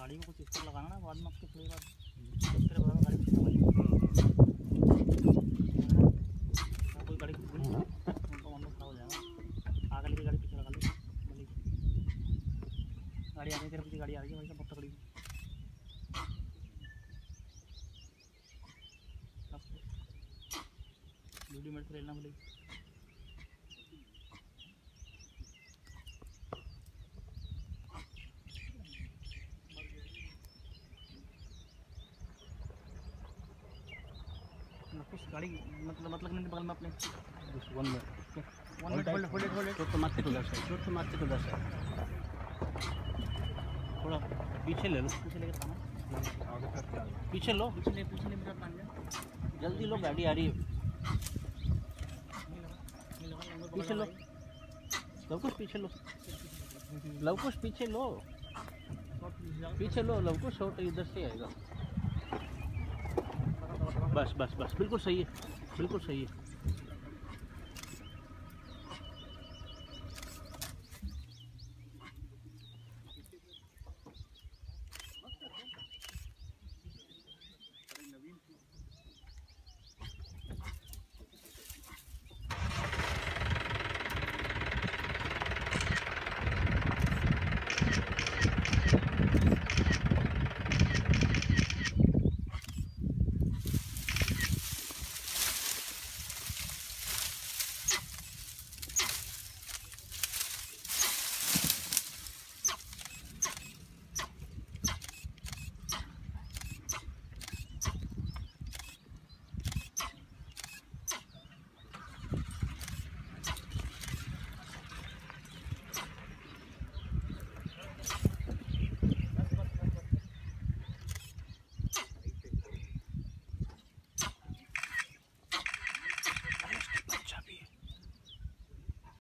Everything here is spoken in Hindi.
गाड़ी में कुछ स्टिकर लगाना ना, बाद में आपके थोड़ी बात तेरे बगल में गाड़ी पीछे वाली कोई गाड़ी उनको हम लोग खड़ा हो जाएगा। आगे लेके गाड़ी पीछे लगा लो, बोली गाड़ी आगे तेरे पीछे गाड़ी आ रही है भाई साहब, बहुत तगड़ी। वीडियो मेरे से लेना बोली। कुछ गाड़ी मतलब नहीं बगल में अपने 1 मिनट होल्ड तो मारते तो दस है थोड़ा पीछे ले लो, पीछे लेकर पीछे लो, पीछे ले मेरा प्लान है। जल्दी लो, गाड़ी आ रही है। पीछे लो लवकुश, पीछे लो लवकुश, पीछे लो लवकुश, शॉट इधर से आएगा। बस बिल्कुल सही है, बिल्कुल सही है।